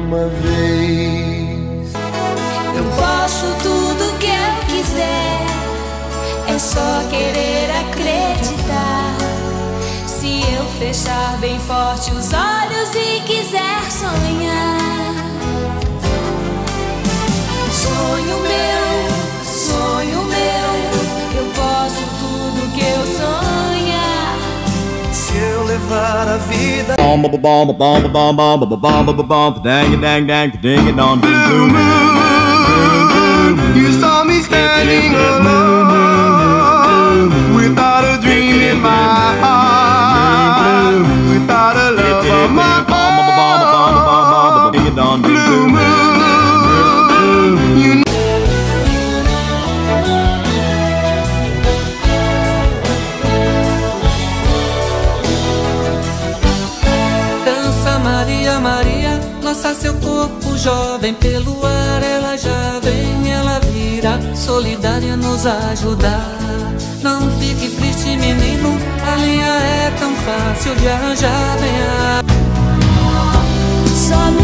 uma vez. Eu posso tudo que eu quiser, é só querer acreditar. Se eu fechar bem forte os olhos e quiser sonhar. Sonho meu, eu posso tudo que eu sonhar. Se eu levar a vida You saw me standing alone, without a dream in my heart, without a love of my own. Blue moon, you Dança Maria, Maria, lança seu corpo jovem pelo ar. Ela já vem, ela virá, solidária nos ajudar. Não fique triste, menino, a linha é tão fácil de arranjar. Venha. Só